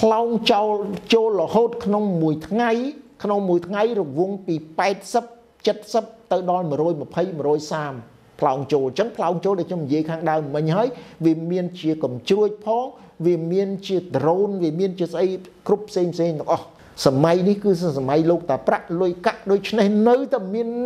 long châu là hốt không mùi ngay rồi vuông bị 80 70 tới đo mà rồi sam plong châu chẳng plong châu để cho mình dễ khang đau mình hỏi vì miền chia cầm chuối phong vì miền chia drone vì miền chia xây group xem sầm may đi cứ sầm may lúc ta bắt lôi cắt đôi chân nơi tầm miền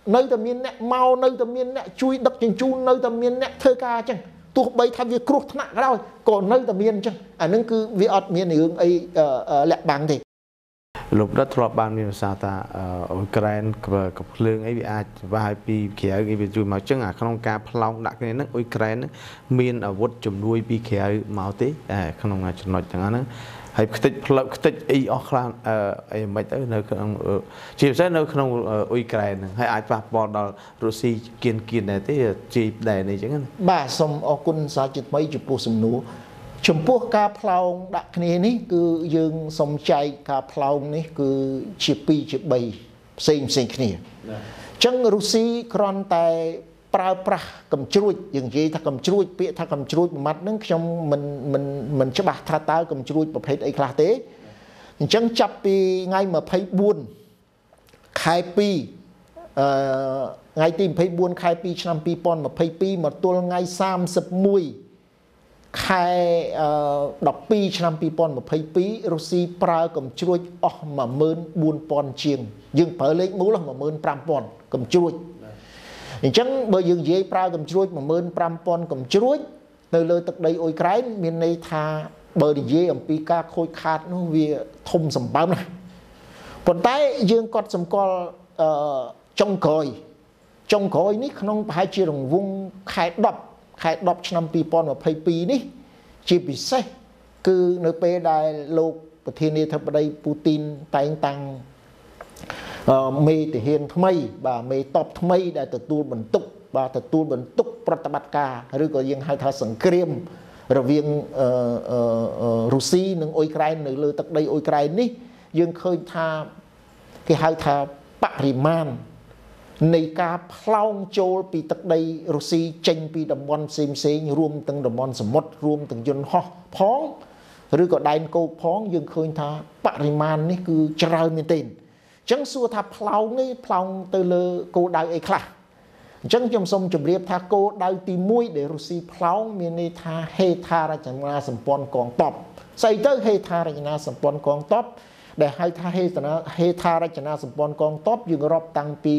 nè mau nơi tầm miền nè chui đất chân chu nơi tầm miền nè thơ ca chẳng tuột bay tham việc cướp nặng cái đâu còn nơi tầm miền chẳng nâng cứ vì ở miền này hướng ấy lẹ bằng thì lúc đó thọ ban miền sa ta Ukraineกับเรื่องไอ้วิอาว่าปีเขียวไอ้วิจูมาจังขนมกาพลองดักในนั้นUkraineมีอาวุธจุ่มด้วยปีเขียวมาตีขนมงาจุดหน่อยจังนั้นให้ติดไอ้ออกลานไอ้ไม่ได้ในขนมจีบใช้ในขนมUkraineให้อาจปะปอดรัสเซียกินเนี่ยที่จีบได้ในจังนั้นบ่าสมอกุลสาจิตไม่จุปูสมนูชมพูกาพลองดักนี้คือยังสมใจกาพลองนี่คือจีบปีจีบใบเซ็งนี่จังรัสเซียครอนแต่ปราประกำจุดอย่างที่ถ้ากำจุดเปียถ้ากำจุดมัดนั่งชมมันจะบาดท่าตากำจุดประเภทไอ้คลาเต้จังจับปีไงมาไพ่บุญขายปีไงตีมไพ่บุญขายปีชนำปีปอนมาไพ่ปีมาตัวไง30 มุยขายดอกปีชนำปีปอนมาไพ่ปีรัสเซียปรากำจุดออกมา14 ปอนเชียงยังเปิดเล็กมูลมา15 ปอนกำจุดจังเบอร์ยังเย่ปลากำจุดมา15 ปอนกำจุดในเลยตักใดอุยไกรมีในทาเบอร์เย่อมปีกาโคยขาดนู้เวียทมสมบัตินะผลใต้ยังกอดสมกอลจงคอยนี่ขนมพายจีรงวงขายดอกชนำปีปอนมาปีนี่จีบิเซคือในเปได้โลกประเทศนี้ทับใดปูตินแต่งตังเมย์แต่เห็นทำไมบ่าเมย์ตอบทำไมได้แต่ตูบรรทุกบ่าแต่ตูบรรทุกปฏิบัติการหรือก็ยังให้ทาสังเกตระเวียงรัสเซียหนึ่งอุยไกรหนึ่งเลยตักใดอุยไกรนี่ยังเคยทาที่ให้ทาปริมาณในการพลองโจลปีตักใดรัสเซียเจงปีดำบอลเซมรวมตั้งดำบอลสมดรวมตั้งยนต์ห่อพ้องหรือก็ได้โกพ้องยังเคยทาปริมาณนี่คือเจริญมีเต็นจังสัวทับพลาวนี่พลาวเตลโกดาวเอกล่ะจังจำสมจำเรียบทาโกดาวตีมุ้ยเดรุสีพลาวมีในทาเฮทาราชนาสัมปอนกองตอบใส่เตอร์เฮทาราชนาสัมปอนกองตอบได้ให้ทาเฮทาราชนาสัมปอนกองตอบยังรอบตั้งปี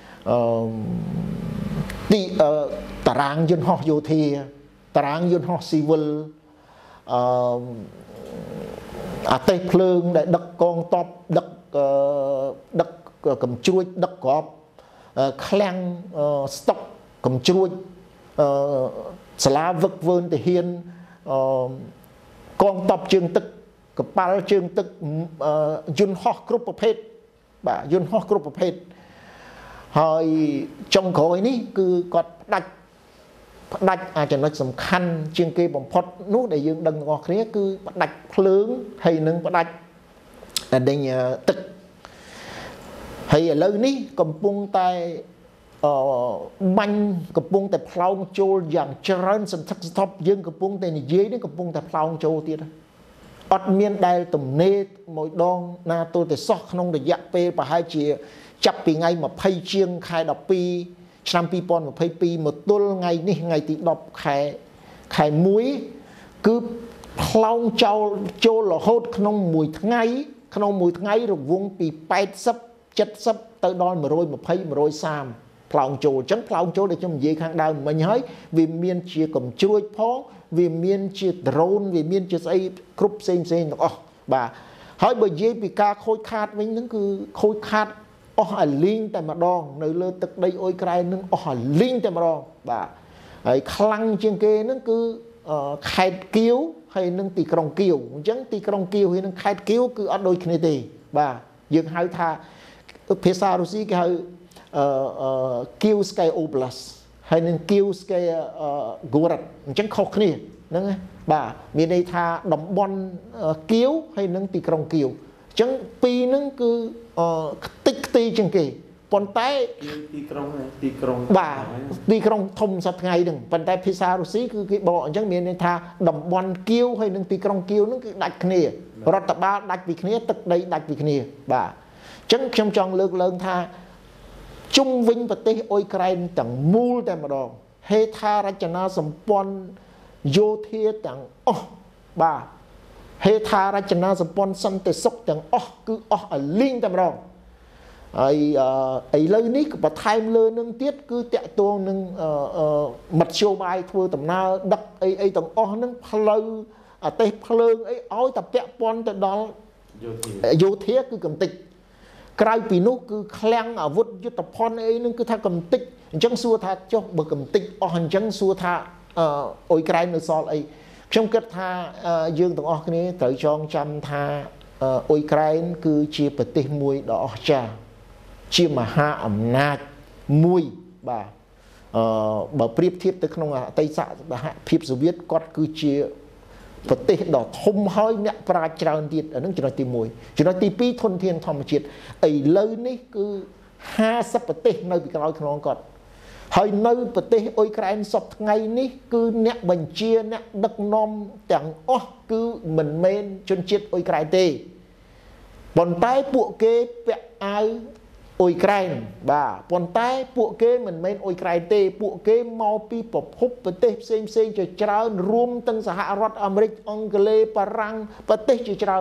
ตีตารางยนต์ฮอโยเทียตารางยนต์ฮอซีวิลอาเตเพลิงได้ดักกองตอบดักcầm chuốiดักกอบคลั่งสต็อกcầm chuốiสลาvực vươnแต่เฮียนกองตอบเชิงตึกกับปลาเชิงตึกยุนฮอกกรุ๊ปประเภทบ่ายุนฮอกกรุ๊ปประเภทหอยจงโขยนี่คือกอดดักอาจจะนึกสำคัญเชียงเกย์ผมพอดนู้ได้ยืนดังงอเครียคือดักเพลิงให้หนึ่งดักได้ตึกให้เลยนี่กำปุงแต่มันกำปุงแต่พลาวโจอย่างเจริญสันทักษะยืนกำปุงแต่ในเย้นี่กำปุงแต่พลาวโจตีนะอดเมียนได้ตุ่มเนตมวยดองนาตัวแต่ซอกขนมแต่ยะเปย์ไปให้เจียจับปีไงมาไพ่เชียงขายดอกปีชนำปีปอนมาไพ่ปีมาตัวไงนี่ไงตีดอกขายมุ้ยคือพลาวโจหล่อโคตรขนมมวยทั้งไงขนมมวยทั้งไงรวงปี80 70tới đo mà rồi sam plau châu chẳng plau châu để cho mình dễ khang đau mình nói vì miền chia cầm chuối phó vì miền chia drone vì miền chia xây group xem bà hỏi bởi dễ bị ca khôi khát với những cứ khôi khát linh tại mà đo nơi lơ tức đây ôi cái nâng linh tại mà đo bà khăn trên kia nó cứ khai kiếu hay nâng tì krong kiều chẳng tì krong kiều hay nâng khai kiếu cứ ở đôi kia tì bà dừng hai tha phía xa Russia cái kill sky oblast hay nên kill sky gorat chẳng khó khăn nè bà miền đây tha đóng bon kill hay nâng tì krong kiều chẳng pi nâng cứ tích ti chẳng kì ប៉ុន្តែទីក្រុងបាទទីក្រុងធំសប្តាហ៍ហ្នឹងប៉ុន្តែភាសារុស្ស៊ីគឺគេបកអញ្ចឹងមានន័យថាតំបន់គៀវហើយនឹងទីក្រុងគៀវហ្នឹងគឺដាច់គ្នារដ្ឋបាលដាច់ពីគ្នាទឹកដីដាច់ពីគ្នាបាទអញ្ចឹងខ្ញុំចង់លើកឡើងថាជុំវិញប្រទេសអ៊ុយក្រែនទាំងមូលតែម្ដងហេដ្ឋារចនាសម្ព័ន្ធយោធាទាំងអស់បាទហេដ្ឋារចនាសម្ព័ន្ធសន្តិសុខទាំងអស់គឺអស់ឲ្យលីងតែម្ដងហើយឥឡូវនេះក៏បន្ថែមលើនឹងទៀតគឺតាក់ទងនឹងមធ្យោបាយធ្វើដំណើរដឹកអីទាំងអស់ហ្នឹងផ្លូវអទេសភ្លើងអីឲ្យតែពាក់ព័ន្ធទៅដល់យោធាគឺកំតិចក្រៅពីនោះគឺឃ្លាំងអាវុធយុទ្ធភ័ណ្ឌអីហ្នឹងគឺថាកំតិចអញ្ចឹងសួរថាចុះបើកំតិចអស់អញ្ចឹងសួរថាអ៊ុយក្រែននៅសល់អីខ្ញុំគិតថាយើងទាំងអស់គ្នាត្រូវចងចាំថាអ៊ុយក្រែនគឺជាប្រទេសមួយដ៏អស្ចារ្យជាមហាអំណាចមួយបាទបើប្រៀបធៀបទៅក្នុងអតីតសហភាពសូវៀតគាត់គឺជាប្រទេសដ៏ធំហើយអ្នកប្រាជ្ញច្រើនទៀតអានឹងចំណុចទី1ចំណុចទី2ធនធានធម្មជាតិឥឡូវនេះគឺ50ប្រទេសនៅពីក្រោយខ្នងគាត់ហើយនៅប្រទេសអ៊ុយក្រែនសពថ្ងៃនេះគឺអ្នកបញ្ជាអ្នកដឹកនាំទាំងអស់គឺមិនមែនជនជាតិអ៊ុយក្រែនទេប៉ុន្តែពួកគេពាក់អាវអ៊ុយក្រែនបាទប៉ុន្តែពួកគេមិនមែនអ៊ុយក្រែនទេពួកគេមកពីប្រភពប្រទេសផ្សេងជាច្រើនរួមទាំងសហរដ្ឋអាមេរិកអង់គ្លេសបារាំងប្រទេសជាច្រើន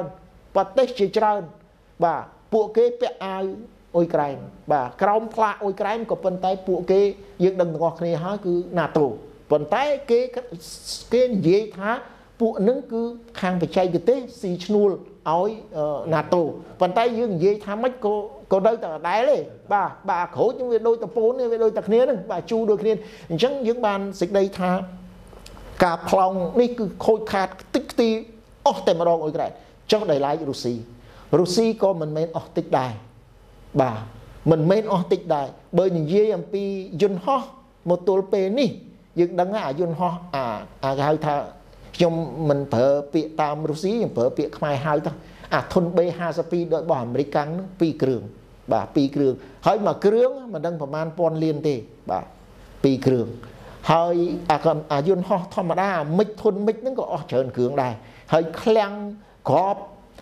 បាទពួកគេពាក់អាវអ៊ុយក្រែនបាទក្រោមផ្លាកអ៊ុយក្រែនក៏ប៉ុន្តែពួកគេយើងដឹងទាំងអស់គ្នាហើយគឺ NATO ប៉ុន្តែគេនិយាយថាពួកនឹងគឺខាងបច្ចេកទេសស៊ីឈ្នួលឲ្យ NATO ប៉ុន្តែយើងនិយាយថាម៉េចក៏នៅតែដដែលទេបាទក្រូចនឹងវាដូចតពូនវាដូចតែគ្នាហ្នឹងបាទជូរដូចគ្នាអញ្ចឹងយើងបានសេចក្តីថាការប្លង់នេះគឺខូចខាតតិចទីអស់តែម្ដងអ៊ុយក្រែនចុះដោយឡែករុស្ស៊ីក៏មិនមែនអស់តិចដែរបាទមិនមែនអស់តិចដែរបើនិយាយអំពីយន្តហោះមកទល់ពេលនេះយើងដឹងថាយន្តហោះគេហៅថាខ្ញុំមិនប្រើពាក្យតាមរុស្ស៊ីខ្ញុំប្រើពាក្យខ្មែរហៅទៅអាធុន B52 ដោយរបស់អាមេរិកហ្នឹង2គ្រឿងបាទ2គ្រឿងហើយមួយគ្រឿងមិនដឹងប្រមាណពាន់លានទេបាទ2គ្រឿងហើយអាយន្តហោះធម្មតាមិចធុនមិចហ្នឹងក៏អស់ច្រើនគ្រឿងដែរហើយឃ្លាំងក្រប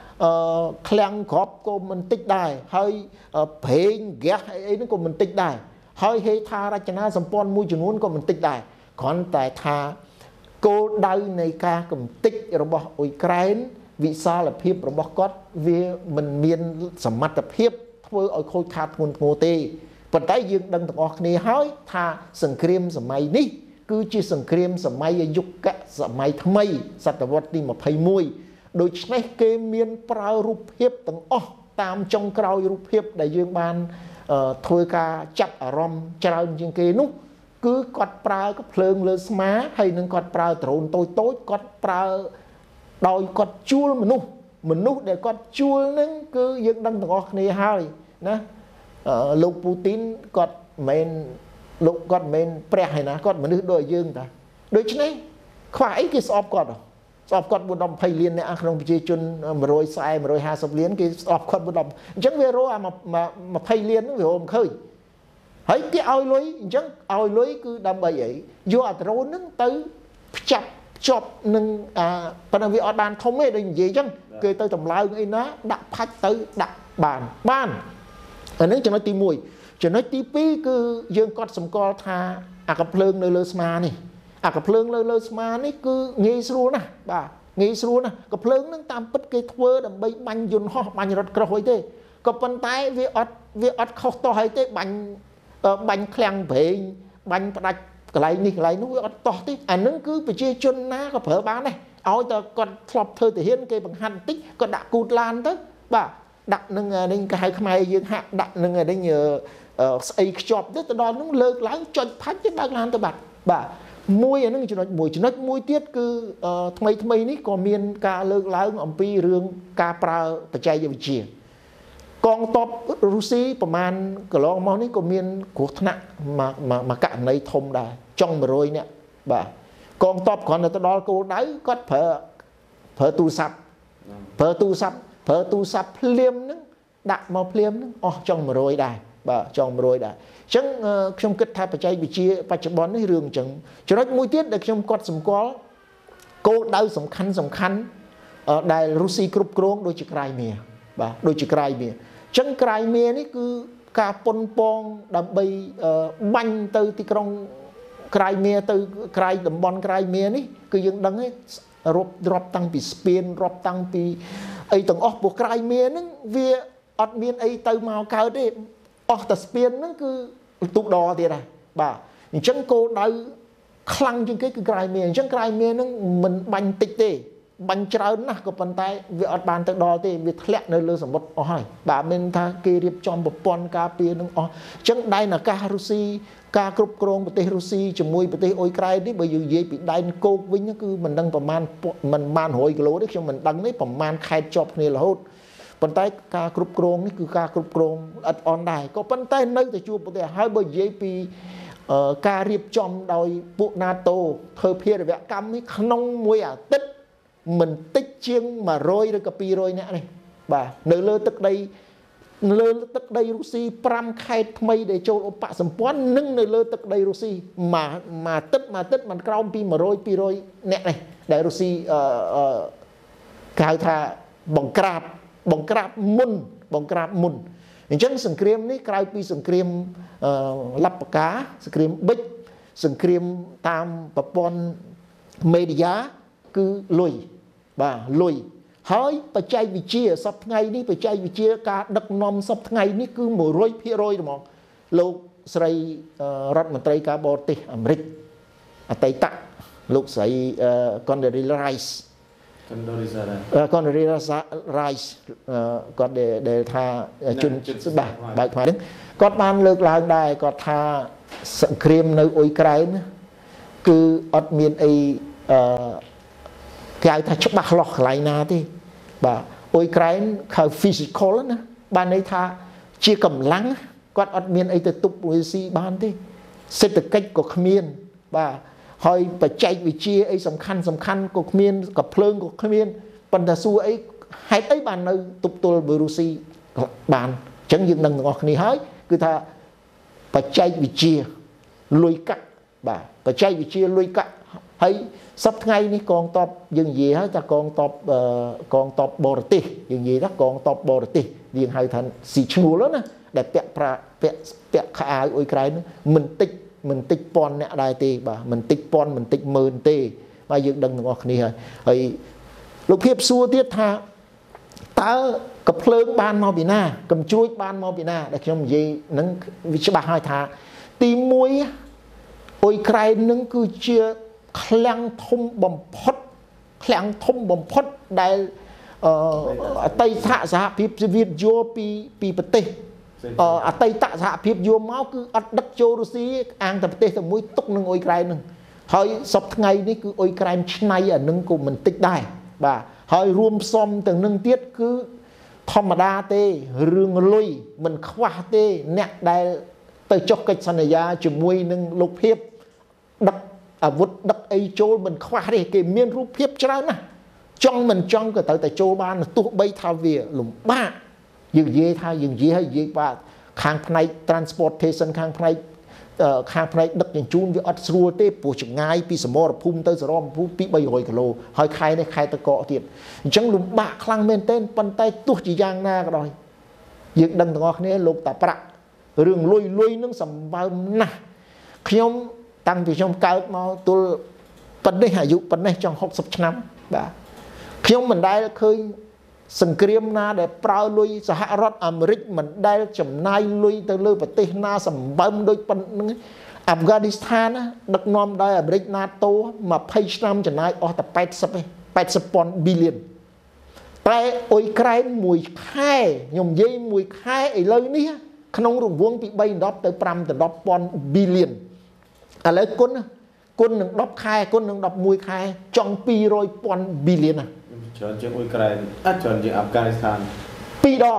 ក៏មិនតិចដែរហើយប្រេងហ្គាសអីហ្នឹងក៏មិនតិចដែរហើយហេដ្ឋារចនាសម្ព័ន្ធមួយចំនួនក៏មិនតិចដែរគ្រាន់តែថាគោលដៅនៃការកំទេចរបស់អ៊ុយក្រែនវិសាលភាពរបស់គាត់វាមិនមានសមត្ថភាពធ្វើឲ្យខូចខាតធ្ងន់ធ្ងរទេប៉ុន្តែយើងដឹងទាំងអស់គ្នាហើយថាសង្គ្រាមសម័យនេះគឺជាសង្គ្រាមសម័យយុគសម័យថ្មីសតវត្សទី21ដូច្នេះគេមានប្រើរូបភាពទាំងអស់តាមចុងក្រោយរូបភាពដែលយើងបានធ្វើការចាប់អារម្មណ៍ច្រើនជាងគេនោះគឺគាត់ប្រើកភ្លើងលើស្មាហើយនឹងគាត់ប្រើដ្រូនតូចគាត់ប្រើដោយគាត់ជួលមនុស្សដែលគាត់ជួលនឹងគឺយើងដឹងទាំងអស់គ្នាហើយណាលោកពូទីនគាត់មិនមែនព្រះហើយណាគាត់មនុស្សដូចយើងតាដូច្នេះខ្វះអីគេស្អប់គាត់420លានអ្នកក្នុងប្រជាជន140 150លានគេស្អប់គាត់410អញ្ចឹងវារកអា20លានហ្នឹងវារកមិនឃើញហើយគេឲ្យលុយអញ្ចឹងឲ្យលុយគឺដើម្បីអីយកអាដ្រូនហ្នឹងទៅភ្ជាប់នឹងប៉ុន្តែវាអត់បានធំទេដូចនិយាយអញ្ចឹងគេទៅតម្លើងអីណាដាក់ផាច់ទៅដាក់បានអានេះចំណុចទី1ចំណុចទី2គឺយើងកត់សម្គាល់ថាអាកាភ្លើងនៅលើស្មានេះអាកាភ្លើងលើស្មានេះគឺងាយស្រួលណាស់បាទងាយស្រួលណាស់កាភ្លើងហ្នឹងតាមពិតគេធ្វើដើម្បីបាញ់យន្តហោះបាញ់រថក្រោះអីទេក៏ប៉ុន្តែវាអត់ខុសតោះអីទេបាញ់ឃ្លាំងប្រេងបាញ់ផ្ដាច់កន្លែងនេះកន្លែងនោះវាអត់តោះទេអានឹងគឺប្រជាជនណាក៏ប្រើបានដែរឲ្យតែគាត់ធ្លាប់ធ្វើទាហានគេបង្ហាត់បន្តិចក៏ដាក់គូតឡានទៅបាទដាក់នឹងនេះគេហៅខ្មែរយើងហាក់ដាក់នឹងនេះស្អីខ្ជាប់ទៅដល់នោះលើកឡើងចុចផាច់ទៅដឹកឡានទៅបាត់បាទមួយអានឹងចំណុចមួយទៀតគឺថ្មីនេះក៏មានការលើកឡើងអំពីរឿងការប្រើបច្ចេកវិទ្យាកងទ័ពរុស្ស៊ីប្រមាណកន្លងមកនេះក៏មានគ្រោះថ្នាក់មកករណីធំដែរចុង100នាក់បាទកងទ័ពគ្រាន់តែទៅដល់គោលដៅគាត់ប្រើទូរស័ព្ទភ្លាមហ្នឹងដាក់មកភ្លាមហ្នឹងអស់ចុង100ដែរ bà trong rồi đã chẳng trong kết thai chạy bị chia bà chụp bón ấy rường chẳng cho nó mũi tiết để trong quạt sầm có cô đau sầm khăn ở đài Russia cướp krong đôi chữ Crimea bà đôi chữ Crimea chẳng Crimea này cứ cả pon pong đầm bay banh từ tí krong Crimea từ Crimea đầm bon Crimea này cứ những đắng ấy drop tăng bị Spain drop tăng bị ấy tầng ốc bộ Crimea nó vì ở miền ấy từ màu cao đấy ốc từ Spain nó cứ tụ đỏ thì này bà chẳng cô đau khăng trên cái Crimea chẳng Crimea nó mình banh tịch tê banh trơn nè có bàn tay vì ở bàn tự đo thì việc lẹ nơi lơ sầm bột hỏi bà mình tha kia điệp trong một pon cà phê nó chẳng đây là ca Russia ca cướp krongประเทศ Russia ជាមួយប្រទេសអ៊ុយក្រែននេះបើយើងនិយាយពីដៃគោកវិញគឺមិនដឹងប្រមាណមិនបាន100គីឡូទេខ្ញុំមិនដឹងទេប្រមាណខេត្តជាប់គ្នារហូតប៉ុន្តែការគ្រប់គ្រងនេះគឺការគ្រប់គ្រងអត់អន់ដែរក៏ប៉ុន្តែនៅតែជួបប្រទេសហើយបើនិយាយពីការរៀបចំដោយពួក NATO ធ្វើភារវកម្មនេះក្នុងមួយអាទិត្យមិនតិចជាង100ឬក៏200នាក់នេះបាទនៅលើទឹកដីរុស្ស៊ី5ខេត្តថ្មីដែលចូលឧបសម្ព័ន្ធនឹងនៅលើទឹកដីរុស្ស៊ីមួយទឹកមិនក្រោមពី100 200នាក់នេះដែលរុស្ស៊ីគេហៅថាបង្ក្រាបមុនអញ្ចឹងសង្គ្រាមនេះក្រៅពីសង្គ្រាមលបកាសង្គ្រាមបិចសង្គ្រាមតាមប្រព័ន្ធមេឌីយ៉ាគឺលុយបាទលុយហើយបច្ចេកវិទ្យាសពថ្ងៃនេះបច្ចេកវិទ្យាការដឹកនាំសពថ្ងៃនេះគឺ 100% ហ្មងលោកស្រីរដ្ឋមន្ត្រីការបរទេសអាមេរិកអតីតលោកស្រី Condoleezza Rice គាត់ដែលថាជនច្បាស់បែកផ្នែកគាត់បានលើកឡើងដែរគាត់ថាសង្គ្រាមនៅអ៊ុយក្រែនគឺអត់មានអីគេហៅថាច្បាស់លាស់កន្លែងណាទេបាទអ៊ុយក្រែនខៅ physical ណាបានន័យថាជាកម្លាំងគាត់អត់មានអីទៅទប់រុស្ស៊ីបានទេសេដ្ឋកិច្ចក៏គ្មានបាទហើយបច្ចេកវិទ្យាអីសំខាន់ក៏គ្មានក៏ភ្លើងក៏គ្មានប៉ុន្តែសួរអីហេតុអីបាននៅទប់ទល់vớiរុស្ស៊ីបានអញ្ចឹងយើងដឹងទាំងអស់គ្នាហើយគឺថាបច្ចេកវិទ្យាលុយកាក់បាទបច្ចេកវិទ្យាលុយកាក់ហើយសប្តាហ៍ថ្ងៃនេះកងទ័ពយើងនិយាយហើយថាកងទ័ពបរទេសយើងនិយាយថាកងទ័ពបរទេសយើងហៅថាស៊ីឈ្នួលណាដែលពាក់ខោអាវអ៊ុយក្រែនមិនតិចពាន់អ្នកដែរទេបាទមិនតិចពាន់មិនតិចម៉ឺនទេបាទយើងដឹងទាំងអស់គ្នាហើយលោកភាពសួរទៀតថាតើកំភ្លើងបានមកពីណាកំជ្រួចបានមកពីណាដែលខ្ញុំនិយាយនឹងវាច្បាស់ហើយថាទី1អ៊ុយក្រែននឹងគឺជាឃ្លាំងធំបំផុតដែលអតីតសហភាពសូវៀតយកពីប្រទេសអតីតសហភាពយកមកគឺអត់ដឹកចូលរុស្ស៊ីអាងតែប្រទេសតែមួយទុកនឹងអ៊ុយក្រែននឹងហើយសពថ្ងៃនេះគឺអ៊ុយក្រែនឆ្នៃអានឹងក៏មិនតិចដែរបាទហើយរួមផ្សំទាំងនឹងទៀតគឺធម្មតាទេរឿងលុយមិនខ្វះទេអ្នកដែលទៅចុះកិច្ចសន្យាជាមួយនឹងលោកភាពដឹកអាវុធដឹកអីចូលមិនខ្វះទេគេមានរូបភាពច្រើនណាស់ចង់មិនចង់ក៏ត្រូវតែចូលបានទោះបីថាវាលំបាកយើងនិយាយហើយបាទខាងផ្នែក transportation ខាងផ្នែកដឹកជញ្ជូនវាអត់ស្រួលទេព្រោះចម្ងាយពីសមរភូមិទៅសរមភូមិពី300គីឡូហើយខែនេះខែតកកទៀតអញ្ចឹងលំបាកខ្លាំងមែនទែនប៉ុន្តែទោះជាយ៉ាងណាក៏ដោយយើងដឹងទាំងអស់គ្នាលោកតាប្រាក់រឿងលុយនឹងសម្បើមណាស់ខ្ញុំតាំងពីខ្ញុំកើតមកទល់ប៉ុណ្ណេះអាយុប៉ុណ្ណេះចង់60ឆ្នាំបាទខ្ញុំមិនដែលឃើញសង្គ្រាមណាដែលប្រើលុយសហរដ្ឋអាមេរិកមិនដែលចំណាយលុយទៅលើប្រទេសណាសម្បើមដូចប៉ុណ្្នឹងអាហ្វហ្គានីស្ថានដឹកនាំដោយអាមេរិក NATO 20ឆ្នាំចំណាយអស់តែ80 billion តែអ៊ុយក្រែនមួយខែខ្ញុំនិយាយមួយខែឥឡូវនេះក្នុងរង្វង់ពី3 ទៅ5 ទៅ10,000 billion ឥឡូវគុណនឹង10ខែគុណនឹង11ខែចង់200,000 billion ណាច្រើនជាងអ៊ុយក្រែនច្រើនជាងអាហ្វហ្គានីស្ថាន 2 ដង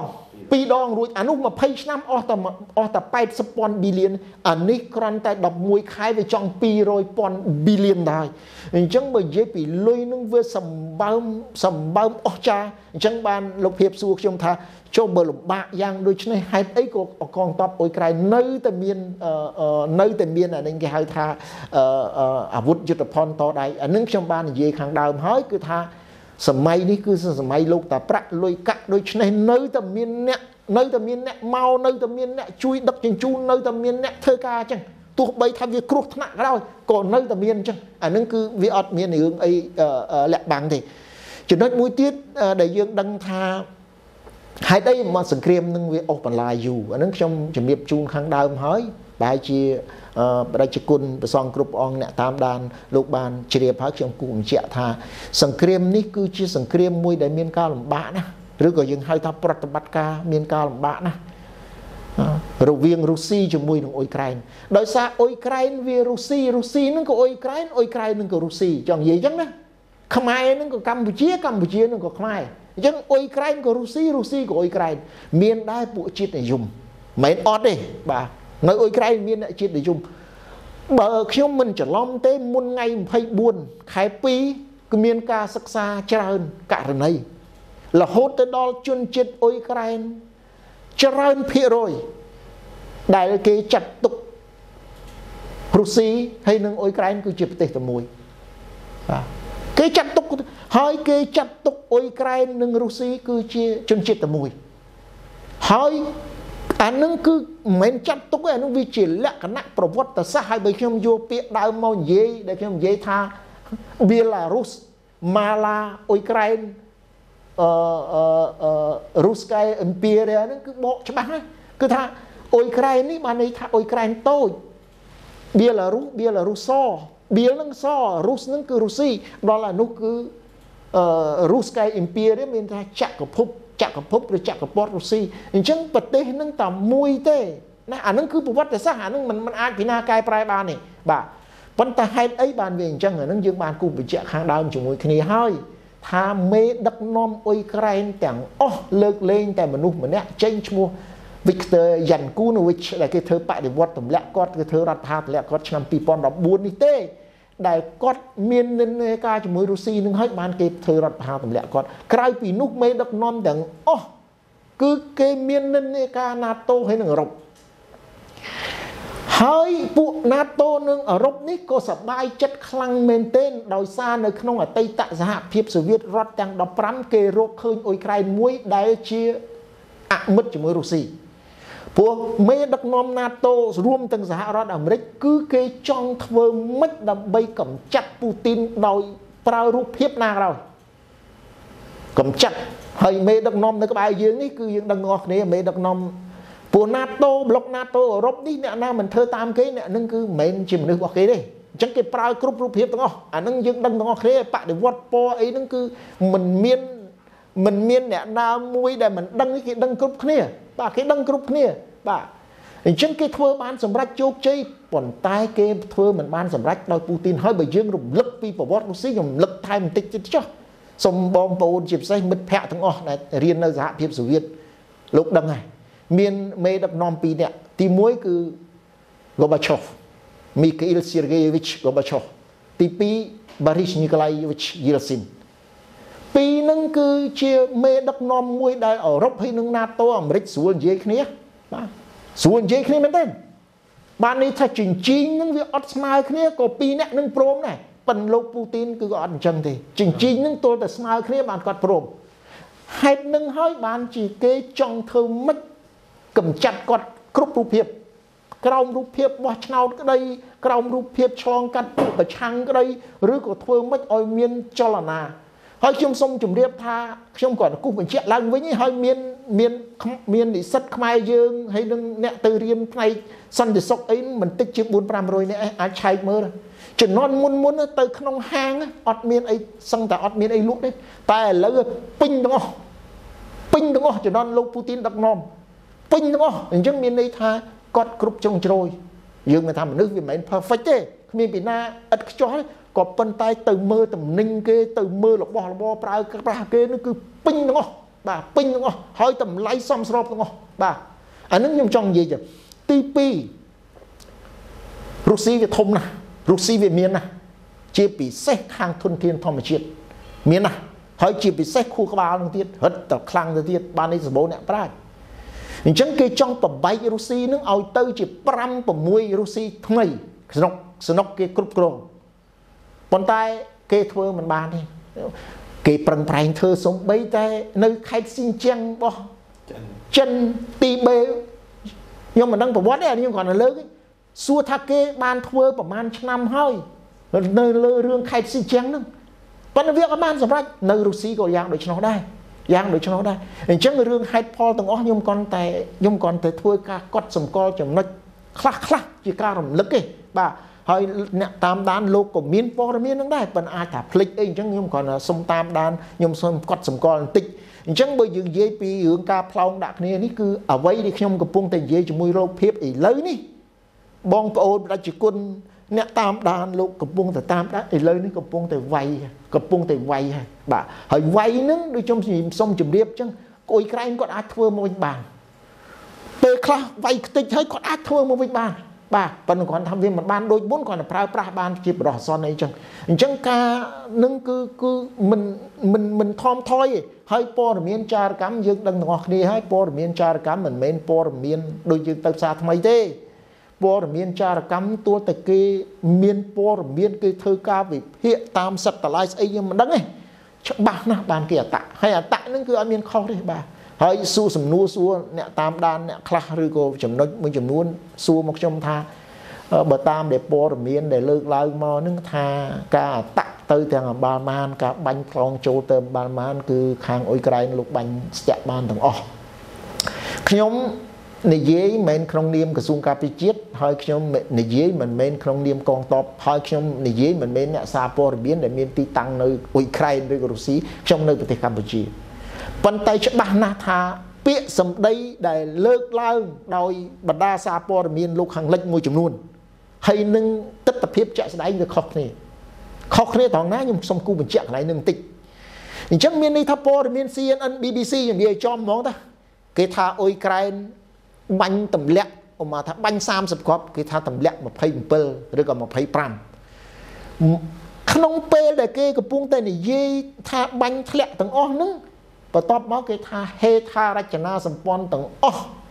pi đong ruột anh mà pay năm ở ta pay spon billion anh ní còn tại đọc mùi khai về trong pi rồi pon billion đài chẳng bởi dễ bị lôi nâng với sầm bơm ở cha chẳng ban lục hiệp xuộc trong thà cho bờ lục bạc giang đôi chân này hai ấy còn tập ôi cái nơi tầm miên là nên cái hai thà vút giật pon to đây anh nâng trong ban dễ kháng đào hỏi cứ thà sầm mây ní cứ sầm mây lục ta prạ lôi cắt đôi chân này nơi tầm miên nè mau nơi tầm miên nè chui đập chân chu nơi tầm miên nè thơ ca chẳng tuột bay tham việc cruộc nặng rồi còn nơi tầm miên chẳng nâng cứ việc ọt miên này hướng ấy lẹ bằng thì chỉ nói mũi tiết để dương đăng tha hai đây mà sừng krem nâng việc ốc bản lại dù nâng trong chuẩn bị chung kháng đào hỏi bài chia đại chỉ quân song group on nè tam đàn lục bàn chỉ đẹp hết trong cùng trẻ tha sừng krem ní cứ chia sừng krem mũi để miên cao làm bạn rồi có những hai tháp bát bát ca miên cao làm bạn rồi viên Russia cho mùi ng Ukraineដោយសារ Ukraine វា Russia នឹងក៏ Ukraine នឹងក៏ Russia ចង់និយាយចឹងណាខ្មែរនឹងក៏កម្ពុជានឹងក៏ខ្មែរអញ្ចឹង Ukraine ក៏ Russia ក៏ Ukraine មានដែរពួកជាតិនិយមមិនអត់ទេបាទនៅ Ukraine មានអ្នកជាតិនិយមបើខ្ញុំមិនច្រឡំទេមុនថ្ងៃ24ខែ2គឺមានការសិក្សាច្រើនករណីរហូតទៅដល់ជនជាតិ Ukraineច្រើនភាគរយដែលគេចាត់ទុករុស្ស៊ីហើយនិងអ៊ុយក្រែនគឺជាប្រទេសតែមួយបាទគេចាត់ទុកហើយគេចាត់ទុកអ៊ុយក្រែននិងរុស្ស៊ីគឺជាជនជាតិតែមួយហើយអានឹងគឺមិនមែនចាត់ទុកទេអានឹងវាជាលក្ខណៈប្រវត្តិសាស្ត្រហើយបើខ្ញុំយកពាក្យដើមមកនិយាយដែលខ្ញុំនិយាយថាបៀឡារុសម៉ាឡាអ៊ុយក្រែនRuskaya Empire ហ្នឹងគឺបកច្បាស់ណាគឺថាអ៊ុយក្រែននេះបានន័យថាអ៊ុយក្រែនតូចបៀឡារុសបៀលនឹងសរុសហ្នឹងគឺរុស្ស៊ីដល់អានោះគឺ Ruskaya Empire មានថាចក្រភពឬចក្រពត្តិរុស្ស៊ីអញ្ចឹងប្រទេសហ្នឹងតែមួយទេណាអាហ្នឹងគឺប្រវត្តិសាស្ត្រអាហ្នឹងមិនអាចពិណាកែប្រែបានទេបាទប៉ុន្តែហេតុអីបានវាអញ្ចឹងអាហ្នឹងយើងបានគូបញ្ជាក់ខាងដើមជាមួយគ្នាហើយថាមេដឹកនាំអ៊ុយក្រែនទាំងអស់លើកលែងតែមនុស្សម្នាក់ចេញឈ្មោះ Viktor Yanukovych ដែលគេធ្វើបដិវត្តទម្លាក់គាត់គេធ្វើរដ្ឋាភិបាលគាត់ឆ្នាំ2014នេះទេដែលគាត់មាននិន្នាការជាមួយរុស្ស៊ីនឹងហើយបានគេធ្វើរដ្ឋាភិបាលទម្លាក់គាត់ក្រៅពីនោះមេដឹកនាំទាំងអស់គឺគេមាននិន្នាការ NATO ហើយនឹងអឺរ៉ុបហើយពួក NATO និងអឺរ៉ុបនេះក៏សប្បាយចិត្តខ្លាំងមែនទែនដោយសារនៅក្នុងអតីតសហភាពសូវៀតរដ្ឋទាំង15គេរកឃើញអ៊ុយក្រែនមួយដែលជាអមិត្តជាមួយរុស្ស៊ីពួកមេដឹកនាំ NATO រួមទាំងសហរដ្ឋអាមេរិកគឺគេចង់ធ្វើម៉េចដើម្បីកម្ចាត់ពូទីនដោយប្រើរូបភាពណាក៏ដោយកម្ចាត់ហើយមេដឹកនាំនៅក្បែរយើងនេះគឺយើងដឹងទាំងអស់គ្នាមេដឹកនាំពួក NATO ប្លុក NATO អឺរ៉ុបនេះអ្នកណាមិនធ្វើតាមគេអ្នកនឹងគឺមិនមែនជាមនុស្សរបស់គេទេអញ្ចឹងគេប្រើគ្រប់រូបភាពទាំងអស់អានឹងយើងដឹងទាំងអស់គ្នាបដិវត្តពណ៌អីហ្នឹងគឺមិនមានអ្នកណាមួយដែលមិនដឹងគេដឹងគ្រប់គ្នាបាទគេដឹងគ្រប់គ្នាបាទអញ្ចឹងគេធ្វើបានសម្រេចជោគជ័យប៉ុន្តែគេធ្វើមិនបានសម្រេចដោយពូទីនហើយបើយើងរំលឹកពីប្រវត្តិរុស្ស៊ីខ្ញុំរំលឹកថែមបន្តិចទៀតចុះសូមបងប្អូនជាពិសេសមិត្តភ័ក្តិទាំងអស់ដែលរៀននៅសហភាពសូវៀតលោកដឹងហើយមានមេដឹកនាំពីរនាក់ទី1គឺ Gorbachev Mikhail Sergeyevich Gorbachev ទី2 Boris Nikolaevich Yeltsin ពីរនឹងគឺជាមេដឹកនាំមួយដែលអឺរ៉ុបហើយនឹង NATO អាមេរិកស្រួលនិយាយគ្នាបាទស្រួលនិយាយគ្នាមែនទេបាននេះថាចិញ្ចីងនឹងវាអត់ស្មើគ្នាក៏ពីរនាក់នឹងព្រមដែរប៉ុន្តែលោកពូទីនគឺក៏អត់អញ្ចឹងទេចិញ្ចីងនឹងទល់តែស្មើគ្នាបានគាត់ព្រមហេតុនឹងហើយបានជាគេចង់ធ្វើម៉េចកម្ចាត់គាត់គ្រប់រូបភាពក្រោមរូបភាពបោះឆ្នោតក្តីក្រោមរូបភាពឆ្លងកាត់ពួកប្រឆាំងក្តីឬក៏ធ្វើម៉េចឲ្យមានចលនាហើយខ្ញុំសូមជម្រាបថាខ្ញុំគាត់គូសបញ្ជាក់ឡើងវិញហើយមាននិស្សិតខ្មែរយើងហើយនឹងអ្នកទៅរៀនផ្នែកសន្តិសុខអីមិនតិចជា 4-500 នាក់អាចឆែកមើលជំនាន់មុនទៅក្នុងហាងអត់មានអីសឹងតែអត់មានអីលក់ទេតែឥឡូវពេញទាំងអស់ជំនាន់លោកពូទីនដឹកនាំពេញទាំងអស់អញ្ចឹងមានន័យថាគាត់គ្រប់ជ្រុងជ្រោយយើងមិនថាមនុស្សវាមិនមែន perfect ទេគ្មានពីណាឥតខ្ចោះក៏ប៉ុន្តែទៅមើលតំណែងគេទៅមើលរបស់របរប្រើប្រាស់គេនោះគឺពេញទាំងអស់ bà pin đúng không hỏi tầm lấy xong srop đúng không bà anh nước nhung trong gì chứ TP Russia Việt thông nè Russia Việt miền nè chia bị xét hàng thuần thiên thom chiết miền nè hỏi chia bị xét khu các bạn tiết hết tập khang tiết ban đây bố nè phải chẳng cái trong tập bay Russia nước ao tây chỉ pram tập mui Russia thông này snock cái cướp cồn còn tay cái thưa mình bàn đi cái phần phải thưa sống bay tay nơi khai xin chăng bo chân ti bê nhưng mà đang phải vót đấy nhưng còn là lớn xua thà kê ban thưaประมาณ năm hơi nơi lương khai xin chăng nữa vẫn việc các bạn sắp rách nơi Russia có dạng để cho nó đây dạng để cho nó đây hình chắc người lương hai Paul từng ó nhưng còn tại thưa ca cốt sầm co chấm nó khắc chỉ ca rầm lực ấy bà hơi nè tam đan lô của miền po miền nó đây vẫn ai thả flick ấy chẳng nhưng còn là sông tam đan nhưng sông cốt sầm co tịch chẳng bây giờ JP hướng ca phong đặc này ní cứ ở vậy đi trong cái punkt tiền cho mùi râu phép ý lấy ní bong ôn đã chỉ quân nè tam đan lô cái punkt tam đan ý lấy ní cái punkt vay bà hơi vay nó đi trong gì sông chùm điệp chẳng ôi cái anh còn ai thưa một bàn về khla vay tịch thấy còn ai thưa một bàn bà vẫn cònทำ viên một ban đôi bốn còn là pra ban chụp đỏ son này chẳng ca nâng cứ mình thom thôi hai po miền trà cắm dương đằng ngọt đi hai po miền trà cắm mình men po miền đôi dương tập xa thay thế po miền trà cắm tua tại cái miền po miền cái thơ ca vì hiện tam satellite ấy nhưng mà đắng ấy bà na bàn kia tạ hay là tạ nó cứ ở miền kho đấy bà hơi su sầm nua xua nè tam đan nè khla rư cô chấm nói mình chấm nuôn xua một trong tha bờ tam để po miền để lơ lao mò nâng tha ca tạ tới thằng ba man cả bánh phong châu tôm ba man cứ khang ôi cái lục bánh chạm ban thằng nhóm này dễ men không niêm cái sung cà phê chiết hơi nhóm này dễ mình men không niêm con top hơi nhóm này dễ mình men nè sa po biến để miền tây tăng nơi Ukraine nơi Russia trong nơiประเทศ Campuchia phần tay cho bà na tha bịa sầm đây để lơ lao đòi bật đa sa po miền lục hàng lệch môi chấm luôn hay nâng tất tập hiệp chạy đánh được khóc này tỏng ná nhưng xong cu mình chạy lại nâng tịch chắc miền này tháp po miền CNN BBCอย่างเดียวจอมมองta cái tha Ukraine bánh tầm lẹ mà tha bánh 30 cọp cái tha tầm lẹ mà phay pơ rồi còn mà phay pram không pê để cái punkt này dê tha bánh lẹ tầng o nữa và top máu cái tha he tha ra chana sầm pon tầng o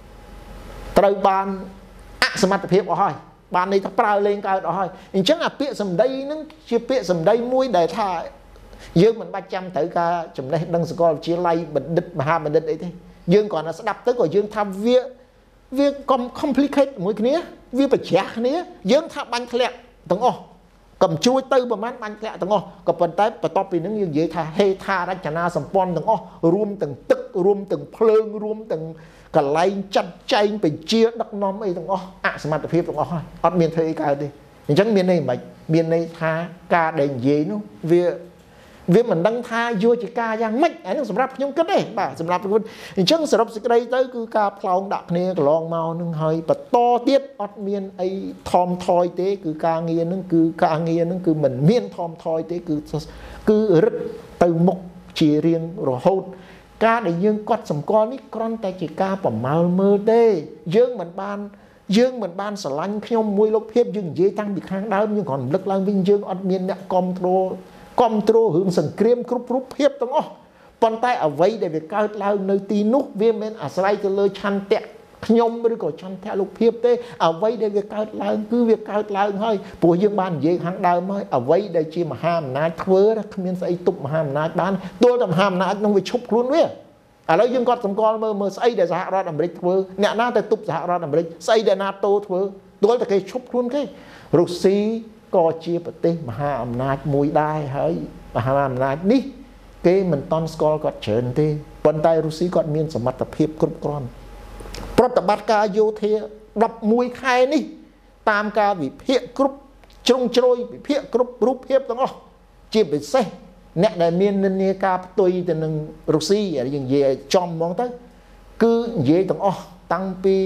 trời banสมรรถភាពអស់ហើយបាននេះថាប្រើលេងកើតអស់ហើយអញ្ចឹងអាពាក្យសម្ដីហ្នឹងជាពាក្យសម្ដីមួយដែលថាយើងមិនបាច់ចាំត្រូវការចំណេះដឹងសកលវិទ្យាល័យបណ្ឌិតមហាបណ្ឌិតអីទេយើងគ្រាន់តែស្ដាប់ទៅក៏យើងថាវា complicate មួយគ្នាវាប្រជ្រះគ្នាយើងថាបាញ់ធ្លាក់ទាំងអស់កុំជួយទៅប្រហែលបាញ់ធ្លាក់ទាំងអស់ក៏ប៉ុន្តែបន្ទាប់ពីហ្នឹងយើងនិយាយថាហេថារចនាសម្ព័ន្ធទាំងអស់រួមទាំងទឹករួមទាំងភ្លើងរួមទាំងកន្លែងចាត់ចែងបញ្ជាដឹកនាំអីទាំងអស់អសមត្ថភាពទាំងអស់ហើយអត់មានធ្វើអីកើតទេអញ្ចឹងមានន័យមិនមានន័យថាការដែលនិយាយនោះវាមិនដឹងថាយោជាការយ៉ាងម៉េចអានេះសម្រាប់ខ្ញុំគិតទេបាទសម្រាប់ខ្ញុំអញ្ចឹងសរុបសេចក្តីទៅគឺការផ្លោងដាក់គ្នាកន្លងមកនឹងហើយបន្តទៀតអត់មានអីថមថយទេគឺការងារនឹងគឺមិនមានថមថយទេគឺរឹតទៅមុខជារៀងរហូតការដែលយើងកត់សម្គាល់នេះគ្រាន់តែជាការប្រមាលមើលទេយើងមិនបានស្រឡាញ់ខ្ញុំមួយលោកភាពយើងនិយាយតាំងពីខាងដើមយើងគ្រាន់រំលឹកឡើងវិញយើងអត់មានអ្នកគ្រប់គ្រងរឿងសង្គ្រាមគ្រប់រូបភាពទាំងអស់ប៉ុន្តែអ្វីដែលវាកើតឡើងនៅទីនោះវាមិនអាស្រ័យទៅលើឆន្ទៈខ្ញុំឬក៏ឆន្ទៈលោកភាពទេអ្វីដែលវាកើតឡើងគឺវាកើតឡើងហើយព្រោះយើងបាននិយាយខាងដើមហើយអ្វីដែលជាមហាអំណាចធ្វើគ្មានស្អីទប់មហាអំណាចបានទល់តែមហាអំណាចនឹងវាឈប់ខ្លួនវាឥឡូវយើងគាត់សម្គាល់មើលស្អីដែលសហរដ្ឋអាមេរិកធ្វើអ្នកណាទៅទប់សហរដ្ឋអាមេរិកស្អីដែល NATO ធ្វើទល់តែគេឈប់ខ្លួនគេរុស្ស៊ីក៏ជាប្រទេសមហាអំណាចមួយដែរហើយមហាអំណាចនេះគេមិនតន់ស្គាល់គាត់ច្រើនទេប៉ុន្តែរុស្ស៊ីគាត់មានសមត្ថភាពគ្រប់គ្រាន់ប្រតិបត្តិការយោធា11ខែនេះតាមការវិភាគគ្រប់ជ្រុងជ្រោយវិភាគគ្រប់រូបភាពទាំងអស់ជាពិសេសអ្នកដែលមាននិន្នាការផ្ទុយទៅនឹងរុស្ស៊ីយើងនិយាយឲ្យចំហ្មងទៅគឺនិយាយទាំងអស់តាំងពី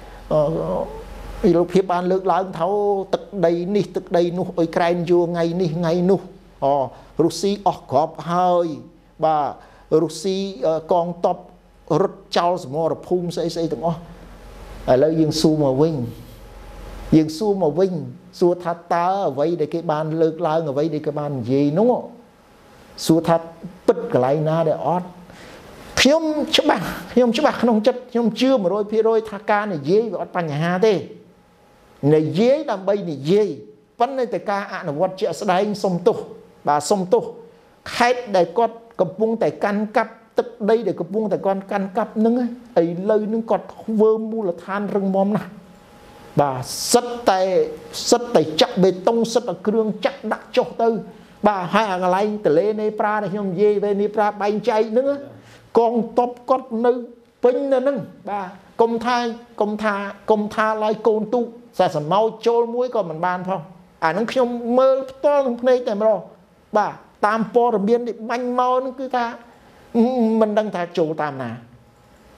រូបភាពបានលើកឡើងថាទឹកដីនេះទឹកដីនោះអ៊ុយក្រែនយកថ្ងៃនេះថ្ងៃនោះរុស្ស៊ីអស់ក្របហើយបាទ Russia con top rút trao mò rồi phum xây từng ó lời dương su mà vinh dương su mà vinh su thắt ta ở vậy để cái bàn lược lại ở vậy để cái bàn gì đúng không su thắt bứt cái lại na để ót nhom chấp bạc không chất nhom chưa mà rồi phi rồi thà ca này dễ và ót pan nhà ha thế này dễ làm bay này dễ vẫn này tại ca ạ là vật chuyện sẽ đánh sông tu bà sông tu khách để con cầm bung tại căn cắp tức đây để cầm bung tại con căn cắp nưng ấy lời nưng còn vơ mu là than rừng mom nè bà sắt tay chắc bê tông sắt ở kêu chắc đặt cho tư bà hai hàng lại từ lên này pra này nhom dê về này pra bay chạy nữa con top con nơi pin nữa nưng bà công tha lại côn tu sẽ mau trôi muối còn mình ban không nó không mơ to này tại mà bà tam po rồi biên đi banh mau nó cứ ta mình đang thà chủ tam nè